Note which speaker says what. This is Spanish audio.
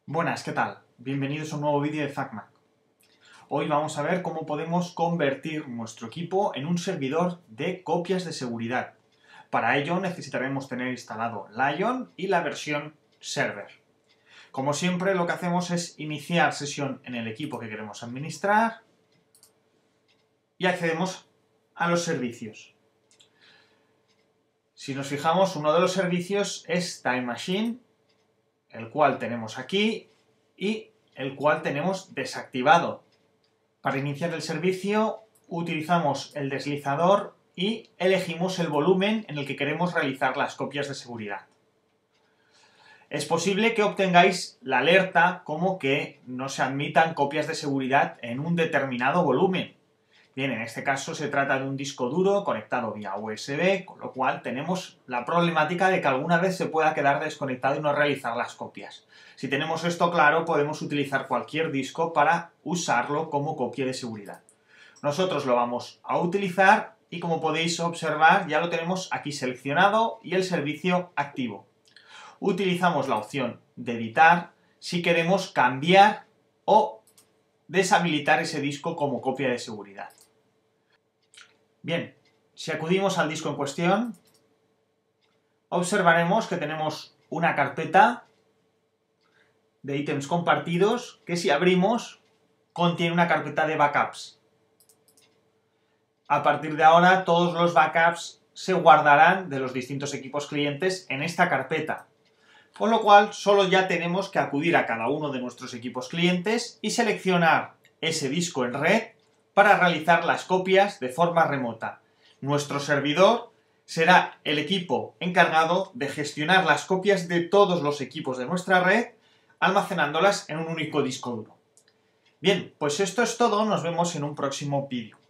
Speaker 1: Buenas, ¿qué tal? Bienvenidos a un nuevo vídeo de FacMac. Hoy vamos a ver cómo podemos convertir nuestro equipo en un servidor de copias de seguridad. Para ello necesitaremos tener instalado Lion y la versión Server. Como siempre, lo que hacemos es iniciar sesión en el equipo que queremos administrar y accedemos a los servicios. Si nos fijamos, uno de los servicios es Time Machine, el cual tenemos aquí y el cual tenemos desactivado. Para iniciar el servicio utilizamos el deslizador y elegimos el volumen en el que queremos realizar las copias de seguridad. Es posible que obtengáis la alerta como que no se admitan copias de seguridad en un determinado volumen. Bien, en este caso se trata de un disco duro conectado vía USB, con lo cual tenemos la problemática de que alguna vez se pueda quedar desconectado y no realizar las copias. Si tenemos esto claro, podemos utilizar cualquier disco para usarlo como copia de seguridad. Nosotros lo vamos a utilizar y, como podéis observar, ya lo tenemos aquí seleccionado y el servicio activo. Utilizamos la opción de editar si queremos cambiar o deshabilitar ese disco como copia de seguridad. Bien, si acudimos al disco en cuestión, observaremos que tenemos una carpeta de ítems compartidos que, si abrimos, contiene una carpeta de backups. A partir de ahora, todos los backups se guardarán de los distintos equipos clientes en esta carpeta, con lo cual solo ya tenemos que acudir a cada uno de nuestros equipos clientes y seleccionar ese disco en red para realizar las copias de forma remota. Nuestro servidor será el equipo encargado de gestionar las copias de todos los equipos de nuestra red, almacenándolas en un único disco duro. Bien, pues esto es todo, nos vemos en un próximo vídeo.